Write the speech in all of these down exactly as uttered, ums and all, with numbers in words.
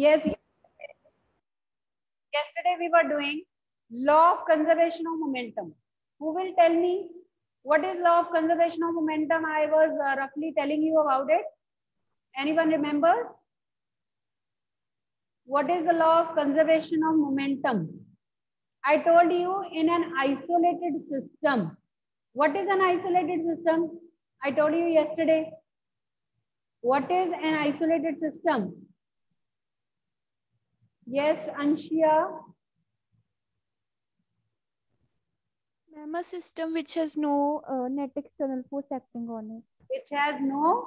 Yes, yesterday we were doing law of conservation of momentum. Who will tell me what is law of conservation of momentum? I was uh, roughly telling you about it. Anyone remember? What is the law of conservation of momentum? I told you in an isolated system. What is an isolated system? I told you yesterday. What is an isolated system? Yes, Anshia. Ma'am, a system which has no uh, net external force acting on it. Which has no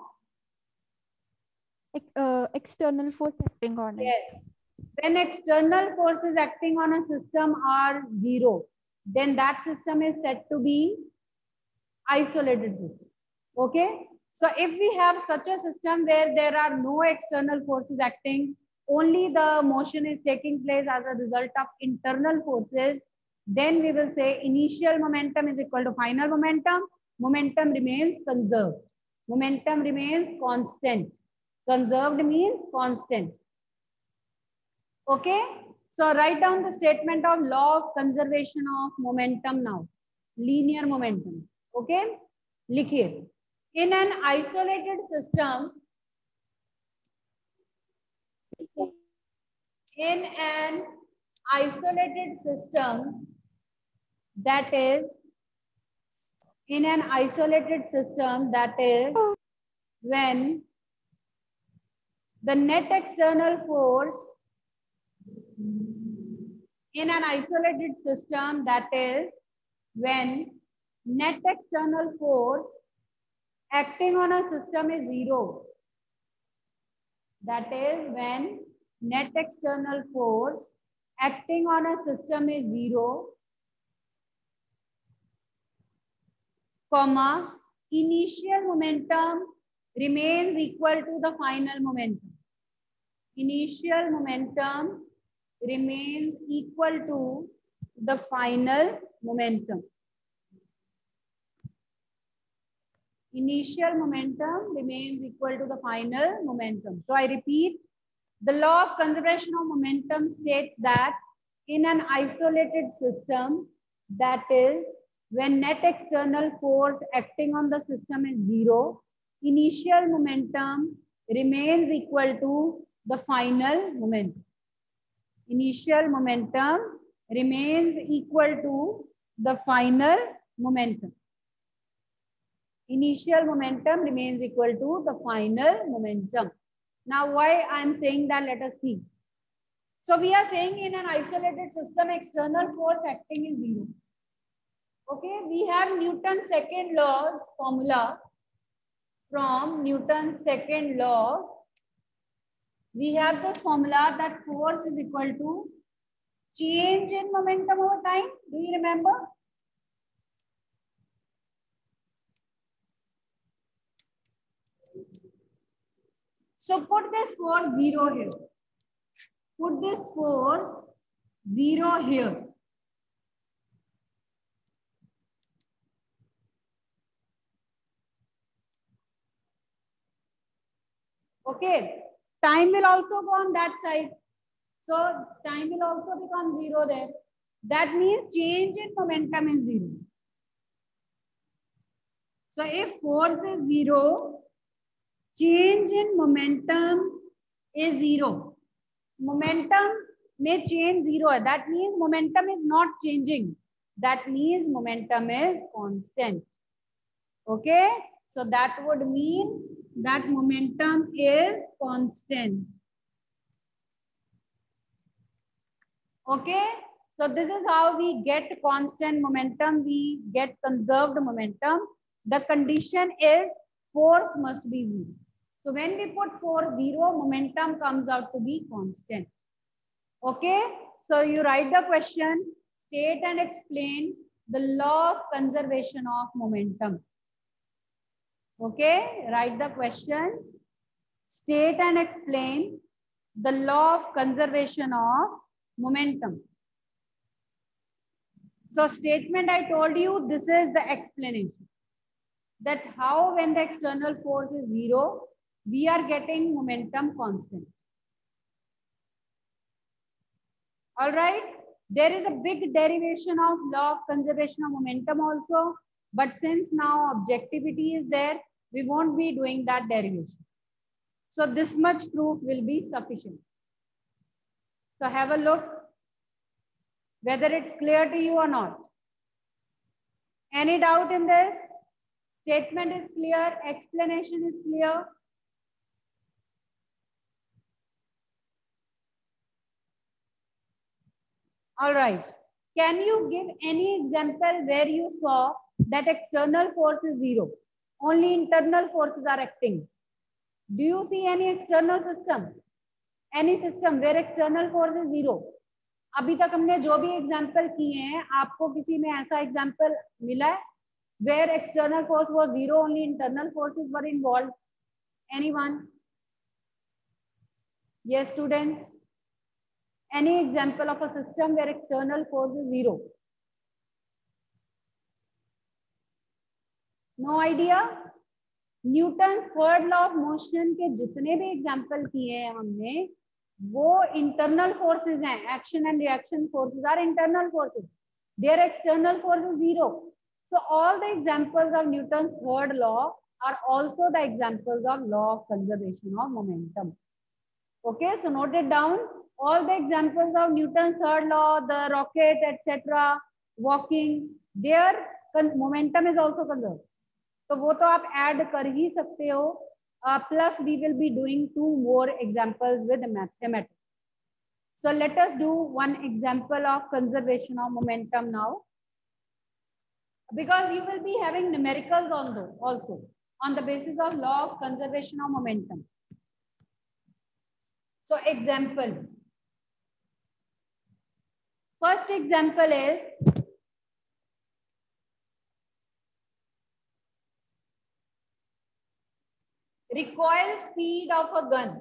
Uh, external force acting on it. Yes. When external forces acting on a system are zero, then that system is said to be isolated system. Okay. So if we have such a system where there are no external forces acting, only the motion is taking place as a result of internal forces, then we will say initial momentum is equal to final momentum. Momentum remains conserved. Momentum remains constant. Conserved means constant. Okay. So write down the statement of law of conservation of momentum now. Linear momentum. Okay. Likhiye. In an isolated system, in an isolated system, that is, in an isolated system, that is, when the net external force in an isolated system, that is, when net external force acting on a system is zero. That is when net external force acting on a system is zero, comma, initial momentum remains equal to the final momentum. Initial momentum remains equal to the final momentum. Initial momentum remains equal to the final momentum. So I repeat, the law of conservation of momentum states that in an isolated system, that is, when net external force acting on the system is zero, initial momentum remains equal to the final momentum. Initial momentum remains equal to the final momentum. Initial momentum remains equal to the final momentum. Now, why I am saying that, let us see. So we are saying in an isolated system, external force acting is zero. Okay, we have Newton's second law's formula. From Newton's second law, we have this formula that force is equal to change in momentum over time. Do you remember? So put this force zero here. Put this force zero here. Okay. Time will also go on that side. So time will also become zero there. That means change in momentum is zero. So if force is zero, change in momentum is zero. Momentum may change zero. That means momentum is not changing. That means momentum is constant. Okay. So that would mean that momentum is constant. Okay. So this is how we get constant momentum. We get conserved momentum. The condition is force must be zero. So when we put force zero, momentum comes out to be constant. Okay. So you write the question, state and explain the law of conservation of momentum. Okay. Write the question, state and explain the law of conservation of momentum. So statement I told you, this is the explanation. That how when the external force is zero, we are getting momentum constant. All right. There is a big derivation of law of conservation of momentum also. But since now objectivity is there, we won't be doing that derivation. So this much proof will be sufficient. So have a look whether it's clear to you or not. Any doubt in this? Statement is clear, explanation is clear. All right. Can you give any example where you saw that external force is zero? Only internal forces are acting. Do you see any external system? Any system where external force is zero? अभी तक हमने जो भी example किए हैं, आपको किसी में ऐसा एग्जाम्पल मिला है where external force was zero, only internal forces were involved? Anyone? Yes, students. Any example of a system where external force is zero? No idea? Newton's third law of motion के जितने भी example किए हैं हमने, वो internal forces हैं. Action and reaction forces are internal forces. There external force is zero. So all the examples of Newton's third law are also the examples of law of conservation of momentum. Okay, so note it down. All the examples of Newton's third law, the rocket, et cetera, walking, their momentum is also conserved. तो वो तो आप add कर ही सकते हो. Plus we will be doing two more examples with mathematics. So let us do one example of conservation of momentum now, because you will be having numericals on those also on the basis of law of conservation of momentum. So example. First example is recoil speed of a gun.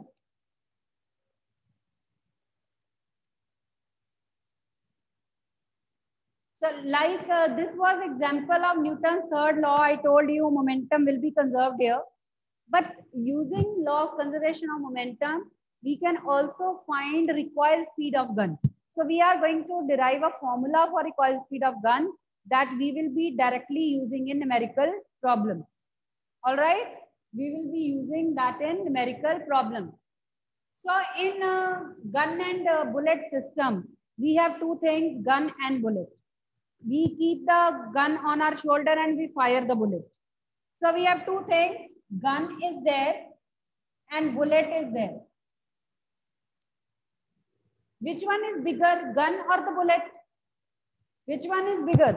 So like uh, this was example of Newton's third law. I told you momentum will be conserved here. But using law of conservation of momentum, we can also find recoil speed of gun. So we are going to derive a formula for recoil speed of gun that we will be directly using in numerical problems. All right. We will be using that in numerical problems. So in uh, gun and uh, bullet system, we have two things, gun and bullet. We keep the gun on our shoulder and we fire the bullet. So we have two things, gun is there and bullet is there. Which one is bigger, gun or the bullet? Which one is bigger?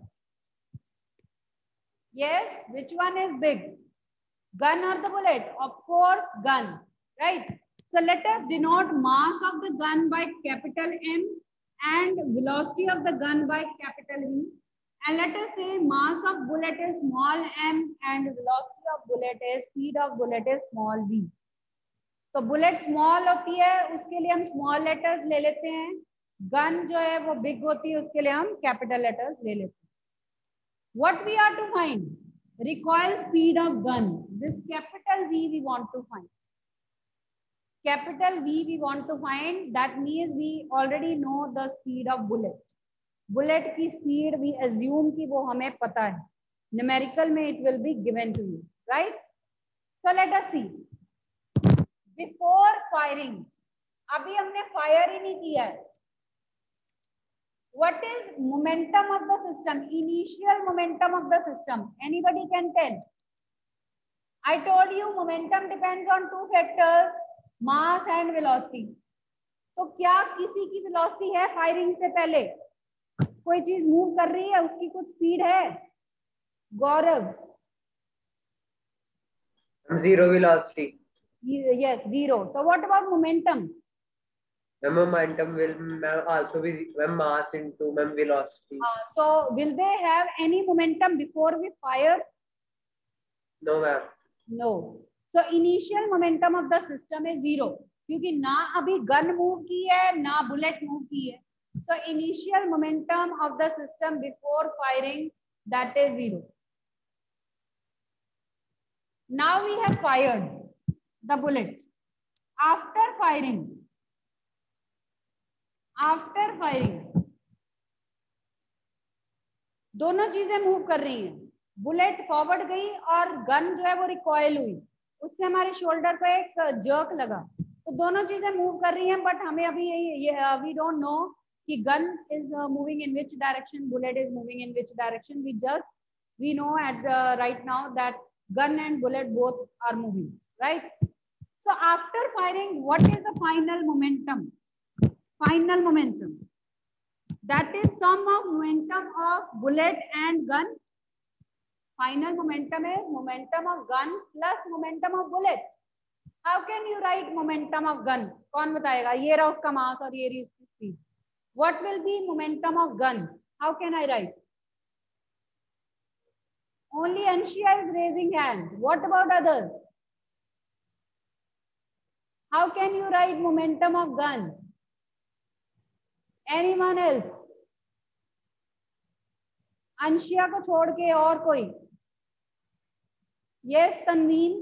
Yes, which one is big? Gun or the bullet? Of course, gun, right? So let us denote mass of the gun by capital M and velocity of the gun by capital V. And let us say mass of bullet is small m and velocity of bullet is, speed of bullet is small v. तो bullet small होती है, उसके लिए हम small letters ले लेते हैं. Gun जो है वो बिग होती है, उसके लिए हम कैपिटल लेटर्स ले लेते हैं. What we are to find? Recoil speed of gun. This capital V we want to find. Capital V we want to find. That means we already know the speed of bullet. Bullet की speed we assume कि वो हमें पता है. Numerical में it will be given to you, right? So let us see. Before firing, अभी हमने fire ही नहीं किया है. What is momentum of the system? Initial momentum of the system. Anybody can tell? I told you momentum depends on two factors, mass and velocity. तो क्या किसी की velocity है firing से पहले? कोई चीज move कर रही है, उसकी कुछ speed है? गौरव? Zero velocity. Yes, zero. So what about momentum? The momentum will also be mass into velocity. Uh, so will they have any momentum before we fire? No, ma'am. No. So initial momentum of the system is zero. क्योंकि ना अभी gun move की है, ना bullet move की है. So initial momentum of the system before firing, that is zero. Now we have fired the bullet. After firing, after firing दोनों चीजें मूव कर रही हैं, बुलेट फॉरवर्ड गई और गन जो है वो रिकॉयल हुई, उससे हमारे शोल्डर पे एक जर्क लगा, तो दोनों चीजें मूव कर रही हैं, बट हमें अभी ये वी डोंट नो कि gun is moving in which direction, bullet is moving in which direction, we just we know at right now that gun and bullet both are moving, right? So after firing, what is the final momentum? Final momentum, that is sum of momentum of bullet and gun. Final momentum is momentum of gun plus momentum of bullet. How can you write momentum of gun? कौन बताएगा? ये रहा उसका मास और ये रही उसकी speed. What will be momentum of gun? How can I write? Only Anshia is raising hand. What about others? How can you write momentum of gun? Anyone else? Anshia को छोड़ के और कोई? Yes, Tanveen.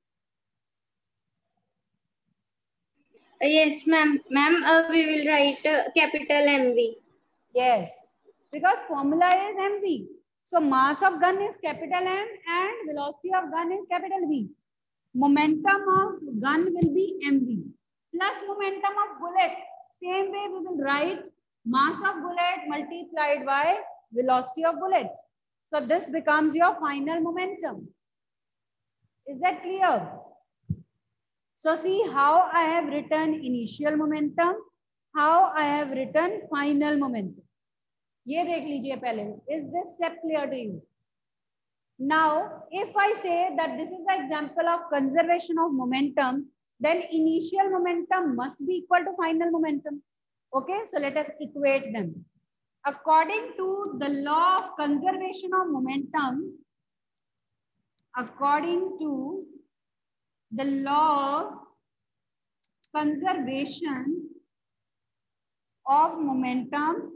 Uh, yes, ma'am. Ma'am, uh, we will write uh, capital M V. Yes, because formula is M V. So mass of gun is capital M and velocity of gun is capital V. Momentum of gun will be M V plus momentum of bullet. Same way we will write mass of bullet multiplied by velocity of bullet. So this becomes your final momentum. Is that clear? So see how I have written initial momentum, how I have written final momentum. ये देख लीजिए पहले. Is this step clear to you? Now, if I say that this is the example of conservation of momentum, then initial momentum must be equal to final momentum. Okay, so let us equate them. According to the law of conservation of momentum, according to the law of conservation of momentum,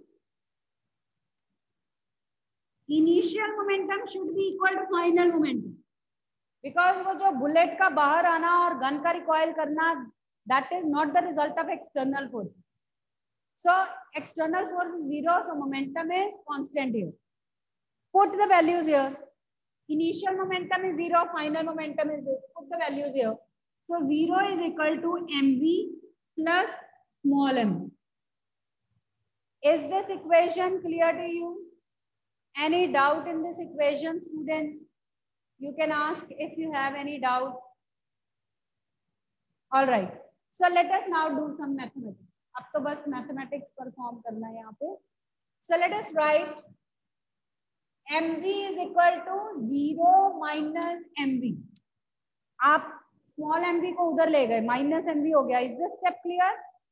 initial momentum should be equal to final momentum, because वो जो bullet का बाहर आना और gun का recoil करना, that is not the result of external force. So external force is zero, so momentum is constant here. Put the values here. Initial momentum is zero, final momentum is zero. Put the values here. So zero is equal to mv plus small m. Is this equation clear to you? Any doubt in this equation, students? You can ask if you have any doubts. All right. So let us now do some mathematics. अब तो बस mathematics perform करना है यहाँ पे. So let us write mv is equal to zero minus mv. आप small mv को उधर ले गए, minus mv हो गया. Is this step clear?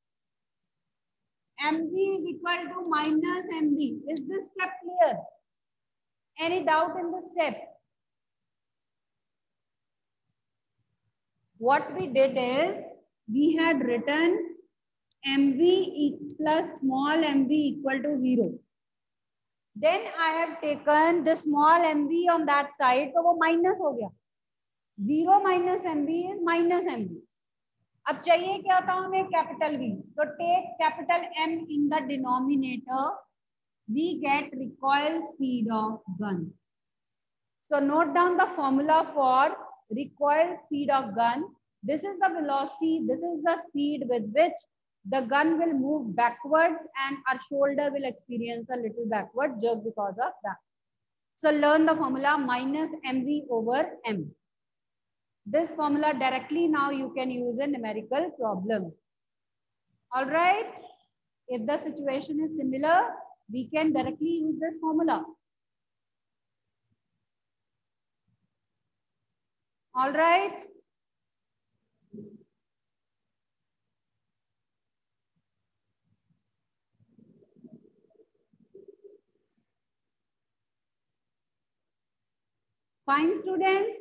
mv is equal to minus mv. Is this step clear? Any doubt in this step? What we did is we had written mv plus small mv equal to zero. Then I have taken the small mv on that side, so वो minus हो गया. Zero minus mv is minus mv. अब चाहिए क्या होता है हमें capital V. So take capital M in the denominator. We get recoil speed of gun. So note down the formula for recoil speed of gun. This is the velocity, this is the speed with which the gun will move backwards and our shoulder will experience a little backward jerk because of that. So learn the formula minus mv over m. This formula directly now you can use in numerical problems. All right. If the situation is similar, we can directly use this formula. All right. Fine, students.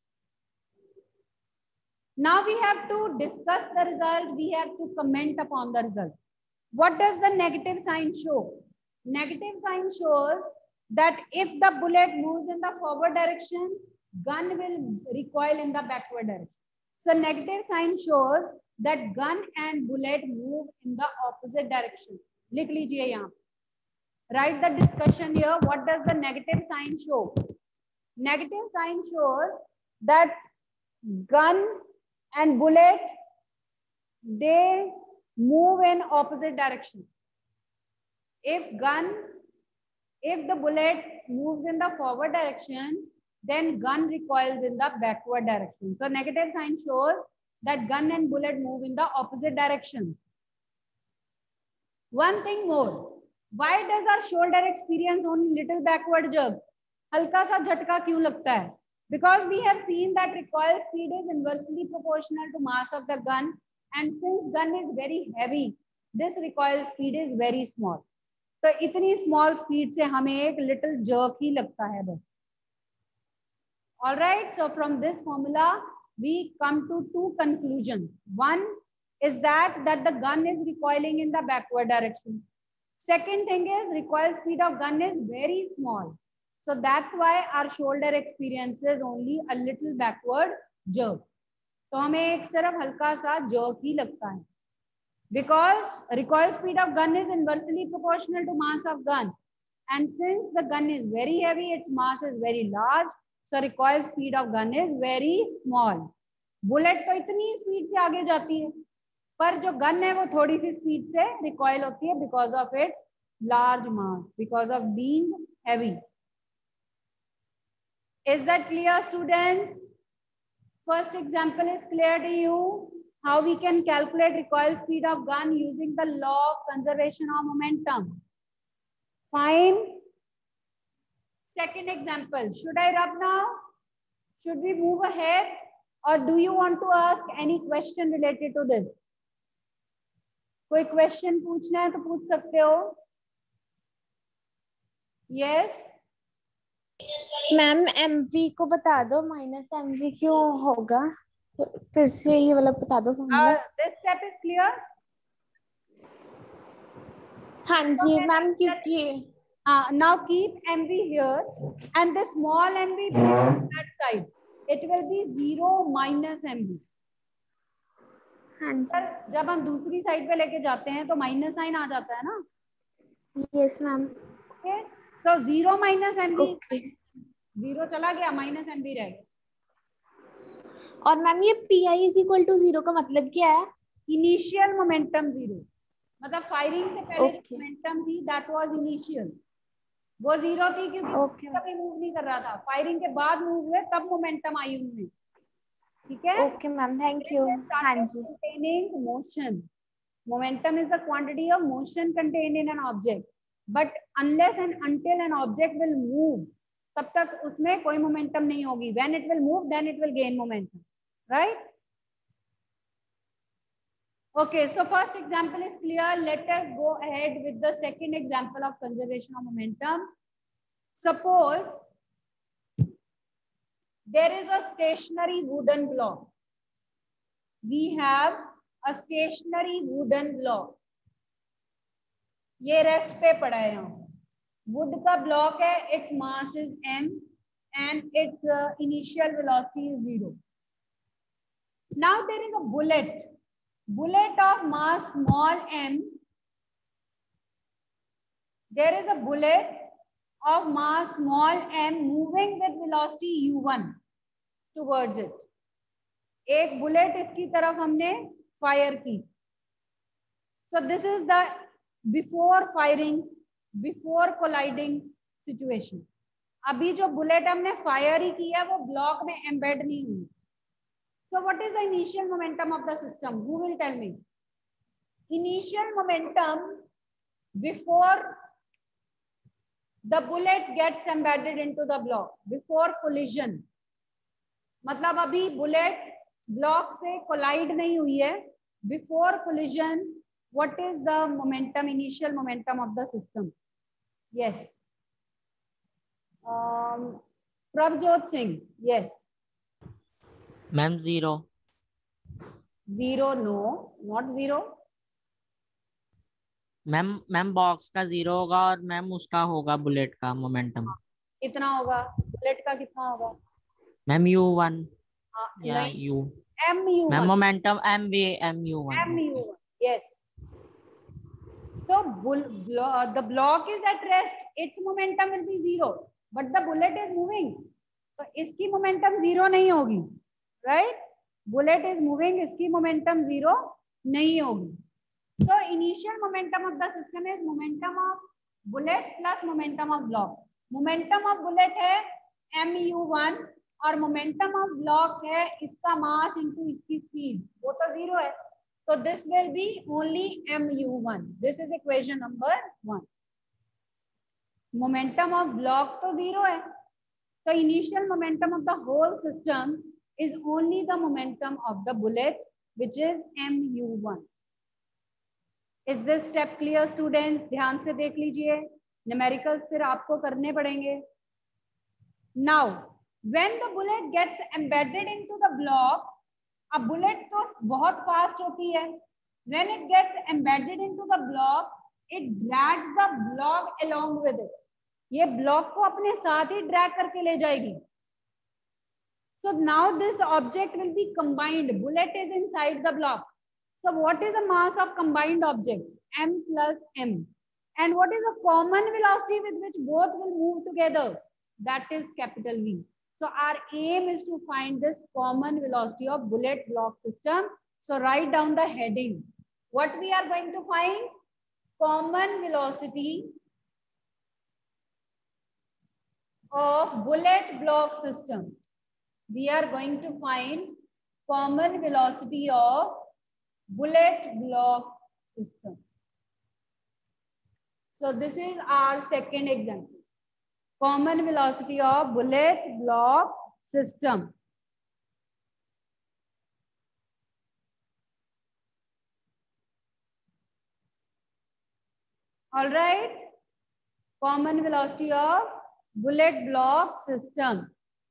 Now we have to discuss the result. We have to comment upon the result. What does the negative sign show? Negative sign shows that if the bullet moves in the forward direction, gun will recoil in the backward direction. So negative sign shows that gun and bullet move in the opposite direction. लिख लीजिए यहाँ, write the discussion here. What does the negative sign show? Negative sign shows that gun and bullet, they move in opposite direction. If gun, if the bullet moves in the forward direction, then gun recoils in the backward direction. So negative sign shows that gun and bullet move in the opposite direction. One thing more, why does our shoulder experience only little backward jerk? हल्का सा झटका क्यों लगता है? Because we have seen that recoil speed is inversely proportional to mass of the gun, and since gun is very heavy, this recoil speed is very small. तो इतनी small speed से हमें एक little jerk ही लगता है बस. All right, so from this formula we come to two conclusions. One is that that the gun is recoiling in the backward direction. Second thing is recoil speed of gun is very small. So that's why our shoulder experiences only a little backward jerk. तो हमें एक सिर्फ हल्का सा jerk ही लगता है. Because recoil speed of gun is inversely proportional to mass of gun. And since the gun is very heavy, its mass is very large. So recoil speed of gun is very small. Bullet तो इतनी speed से आगे जाती है, पर जो gun है वो थोड़ी सी speed से recoil होती है because of its large mass, because of being heavy. Is that clear, students? First example is clear to you. How we can calculate recoil speed of gun using the law of conservation of momentum. Fine. Second example. Should I rub now? Should we move ahead? Or do you want to ask any question related to this? कोई question पूछना है तो पूछ सकते हो. Yes. Ma'am MV को बता दो, माइनस एमवी क्यों होगा, फिर से ये वाला बता दो. Uh, this step is clear. हाँ जी मैम, क्योंकि uh, now keep mv here and the small mv on that side. It will be zero minus mv. हाँ जी. सर जब हम दूसरी साइड पे लेके जाते हैं तो माइनस साइन आ जाता है ना. Yes ma'am. Okay, so zero minus mv, okay. Zero चला गया, माइनस mv रह गया. और मैम ये P I is equal to zero का मतलब क्या है? इनिशियल मोमेंटम जीरो, मतलब फायरिंग से पहले Okay. जो मोमेंटम थी दैट वाज इनिशियल, वो जीरो थी क्योंकि Okay. कभी मूव नहीं कर रहा था. फायरिंग के बाद मूव हुए तब मोमेंटम आई उनमें. ठीक है. Okay ma'am, thank you. हाँ जी. Containing motion. Momentum is the quantity of motion contained in an object. But unless and until an object will move, तब तक उसमें कोई momentum नहीं होगी. When it will move, then it will gain momentum. Right? Okay, so first example is clear. Let us go ahead with the second example of conservation of momentum. Suppose there is a stationary wooden block. We have a stationary wooden block. ये rest पे पड़ा है यहाँ. Would का block है, its mass is m and its uh, initial velocity is zero. Now there is a bullet. Bullet of mass small m. There is a bullet of mass small m moving with velocity u one towards it. एक bullet इसकी तरफ हमने fire की. So this is the before firing, before colliding situation. अभी जो bullet हमने fire ही की है वो ब्लॉक में एम्बेड नहीं हुई. So what is the initial momentum of the system? Who will tell me? Initial momentum before the bullet gets embedded into the block, before collision. मतलब अभी बुलेट ब्लॉक से कोलाइड नहीं हुई है. Before collision what is the momentum, initial momentum of the system? Yes, Prabhjot Singh. Yes ma'am zero. Zero? No, not zero. Ma'am ma'am box का zero होगा और ma'am उसका होगा बुलेट का मोमेंटम. कितना होगा बुलेट का? कितना होगा मैम यू वन या नहीं, U. M U ma'am one. Momentum M V M U one. M U one. Yes. So bull, blo the block is at rest, its momentum will be zero, but the bullet is moving. So इसकी momentum zero नहीं होगी, right? Bullet is moving, इसकी momentum zero नहीं होगी. So initial momentum of the system is momentum of bullet plus momentum of block. Momentum of bullet है mu one और momentum of block है इसका mass into इसकी speed. वो तो zero है. So this will be only mu one. This is equation number one. Momentum of block to zero hai. So initial momentum of the whole system is only the momentum of the bullet, which is mu one. Is this step clear, students? ध्यान से देख लीजिए. Numericals फिर आपको करने पड़ेंगे. Now, when the bullet gets embedded into the block, अब bullet तो बहुत फास्ट होती है. When it gets embedded into the block, it drags the block along with it. ये ब्लॉक को अपने साथ ही ड्रैग करके ले जाएगी. So now this object will be combined. Bullet is inside the block. So what is the mass of combined object? M plus M. And what is the common velocity with which both will move together? That is capital V. So our aim is to find this common velocity of bullet block system. So write down the heading. What we are going to find? Common velocity of bullet block system. We are going to find common velocity of bullet block system. So this is our second example. Common velocity of bullet block system. All right. Common velocity of bullet block system.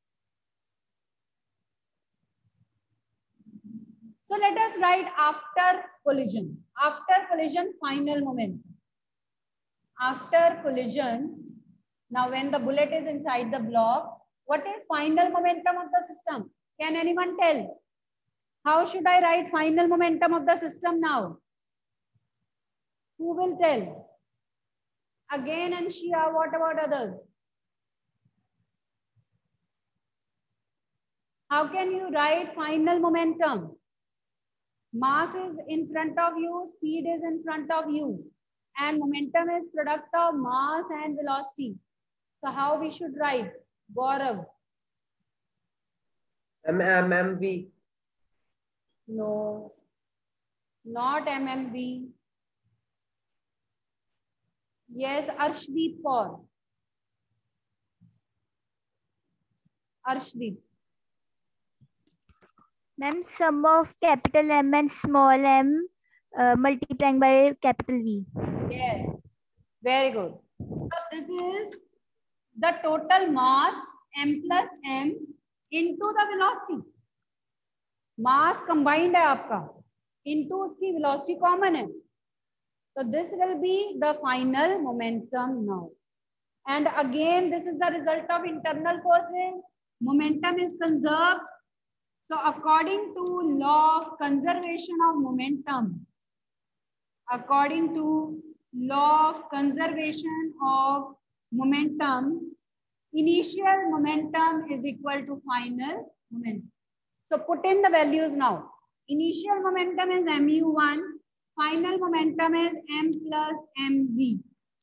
So let us write after collision. After collision, final momentum. After collision, now when the bullet is inside the block, what is final momentum of the system? Can anyone tell? How should I write final momentum of the system now? Who will tell? Again, and Shia, what about others? How can you write final momentum? Mass is in front of you, speed is in front of you, and momentum is product of mass and velocity. So how we should write? Gaurav? M M V. No, not M M V. Yes, Arshdeep Kaur. Arshdeep. Ma'am, sum of capital M and small m uh, multiplying by capital V. Yes, very good. So this is the total mass m plus m into the velocity. Mass combined है आपका, into उसकी velocity common है. So this will be the final momentum now. And again, this is the result of internal forces. Momentum is conserved. So according to law of conservation of momentum, according to law of conservation of momentum, initial momentum is equal to final momentum. So put in the values now. Initial momentum is mu one, final momentum is m plus mv.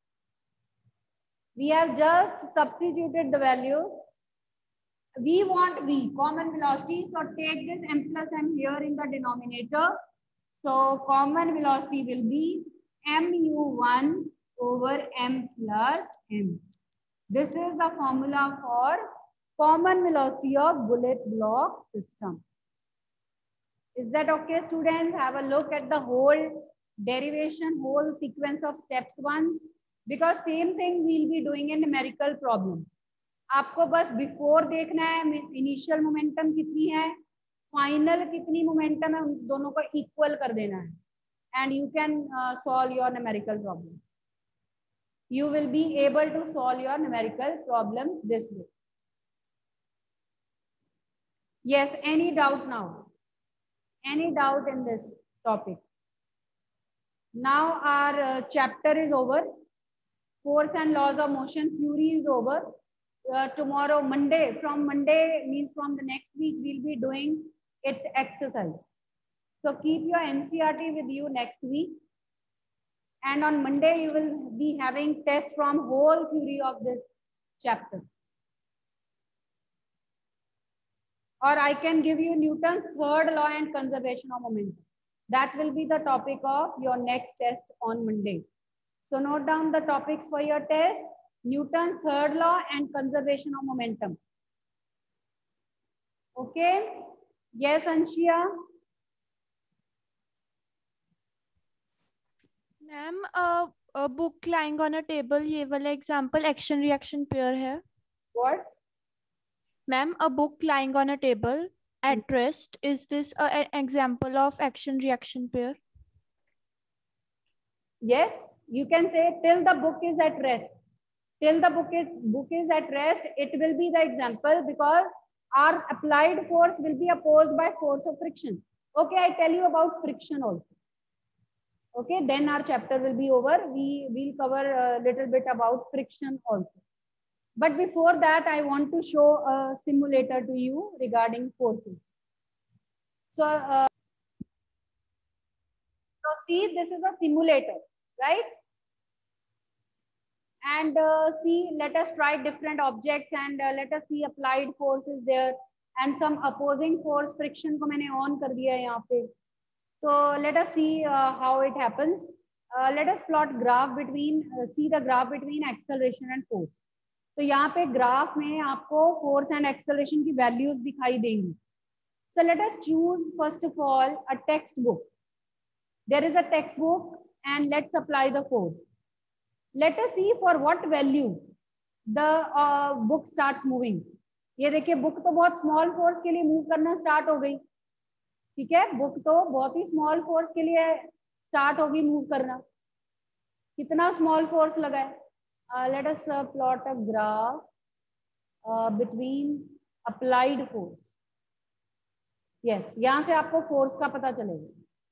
We have just substituted the value. We want V, common velocity. So take this m plus m here in the denominator. So common velocity will be mu one over m plus m. This is the formula for common velocity of bullet block system. Is that okay, students? Have a look at the whole derivation, whole sequence of steps once, because same thing we'll be doing in numerical problems. आपको बस before देखना है initial momentum कितनी है, final कितनी momentum है, उन दोनों को इक्वल कर देना है, and you can solve your numerical problem. You will be able to solve your numerical problems this way. Yes, any doubt now? Any doubt in this topic? Now our uh, chapter is over. Force and laws of motion theory is over. Uh, tomorrow, Monday, from Monday means from the next week, we'll be doing its exercise. So keep your N C R T with you next week. And on Monday, you will be having test from whole theory of this chapter. Or I can give you Newton's third law and conservation of momentum. That will be the topic of your next test on Monday. So note down the topics for your test: Newton's third law and conservation of momentum. Okay? Yes, Anshia? Ma'am a book lying on a table, ये वाला example action reaction pair है. What? Ma'am, a book lying on a table at rest, is this a, an example of action reaction pair? Yes, you can say till the book is at rest. Till the book is, book is at rest, it will be the example because our applied force will be opposed by force of friction. Okay, I tell you about friction also. Okay, then our chapter will be over. We will cover a little bit about friction also. But before that, I want to show a simulator to you regarding forces. So, uh, so see, this is a simulator, right? And uh, see, let us try different objects and uh, let us see applied forces there and some opposing force. Friction को मैंने on कर दिया है यहाँ पे. So let us see uh, how it happens. Uh, let us plot graph between, uh, see the graph between acceleration and force. तो यहाँ पे ग्राफ में आपको फोर्स एंड एक्सेलरेशन की वैल्यूज दिखाई देंगी. So let us choose first of all a textbook. There is a textbook and let's apply the force. Let us see for what value the uh, book starts moving. ये देखिए book तो बहुत small force के लिए move करना start हो गई. ठीक है, बुक तो बहुत ही स्मॉल फोर्स के लिए स्टार्ट होगी मूव करना. कितना स्मॉल फोर्स लगा है? Uh, let us uh, plot a graph uh, between applied force. Yes, यहाँ से आपको फोर्स का पता चलेगा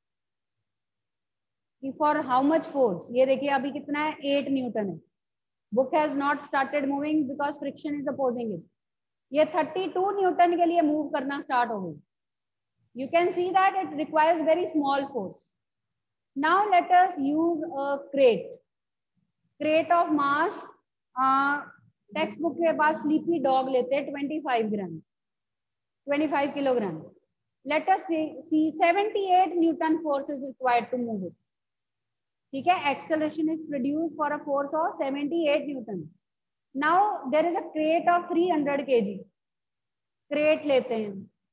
कि फॉर हाउ मच फोर्स. ये देखिए अभी कितना है, एट न्यूटन है. Book has not started moving because friction is opposing it. ये थर्टी टू न्यूटन के लिए मूव करना स्टार्ट हो गई. You can see that it requires very small force. Now let us use a crate. Crate of mass, uh, textbook के पास sleepy dog लेते हैं twenty-five gram, twenty-five kilogram. Let us see, see seventy-eight Newton force is required to move it. ठीक है, acceleration is produced for a force of seventy-eight Newton. Now there is a crate of three hundred kilograms. Crate लेते हैं.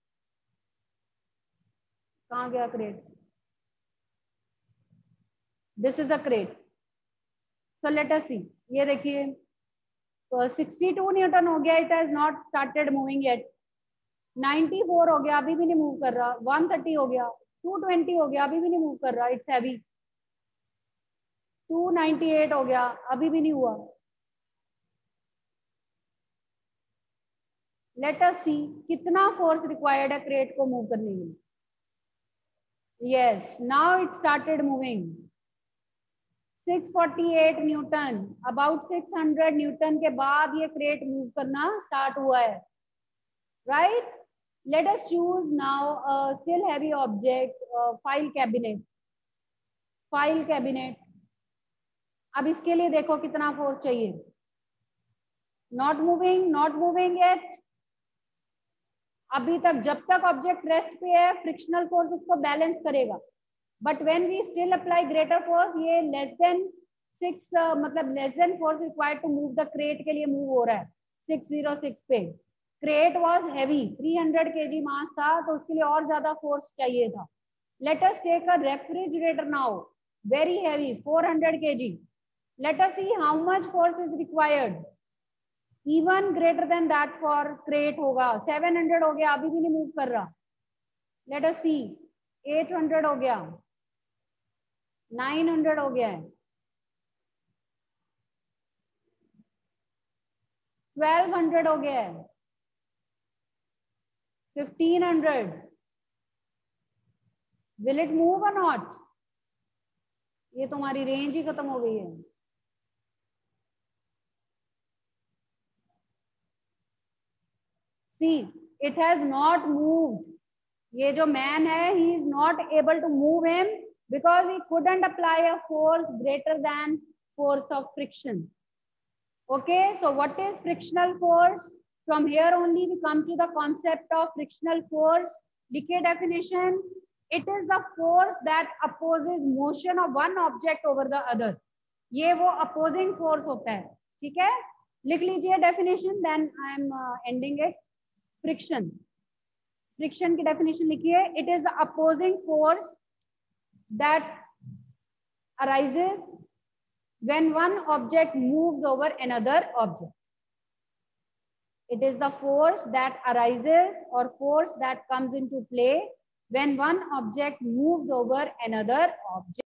कहाँ गया crate? This is a crate. So let us see. ये देखिए तो sixty-two Newton हो गया. It has not started moving yet. ninety-four हो गया, अभी भी नहीं मूव कर रहा. one thirty हो गया. two twenty हो गया, अभी भी नहीं मूव कर रहा. It's heavy. two ninety-eight हो गया, अभी भी नहीं हुआ. Let us see कितना फोर्स रिक्वायर्ड है क्रेट को मूव करने के लिए. Yes, now it started moving. six forty-eight newton, about six hundred newton के बाद ये क्रेट मूव करना स्टार्ट हुआ है. Right? Let us choose now a still heavy object, uh, file cabinet. File cabinet. अब इसके लिए देखो कितना फोर्स चाहिए. Not moving, not moving yet. अभी तक जब तक ऑब्जेक्ट रेस्ट पे है फ्रिक्शनल फोर्स उसको बैलेंस करेगा. But when we still apply greater force, ये लेस देन सिक्स मतलब less than force required to move the crate के लिए मूव हो रहा है six oh six पे. Crate was heavy, three hundred KG mass था तो उसके लिए और ज्यादा फोर्स चाहिए था. Let us take a refrigerator now, very heavy, four hundred KG. Let us see how much force is required. Even greater than that for crate होगा. seven hundred हो गया, अभी भी नहीं मूव कर रहा. Let us see. eight hundred हो गया, nine hundred हो गया है, twelve hundred हो गया है, fifteen hundred. Will it move or not? ये तुम्हारी रेंज ही खत्म हो गई है। See it has not moved, ये जो मैन है he is not able to move him because he couldn't apply a force greater than force of friction. Okay, so what is frictional force? From here only we come to the concept of frictional force. लिखिए definition. It is the force that opposes motion of one object over the other. ये वो opposing force होता है, ठीक है? लिख लीजिए definition, then I am uh, ending it. Friction. Friction की definition लिखिए. It is the opposing force that arises when one object moves over another object. It is the force that arises or force that comes into play when one object moves over another object.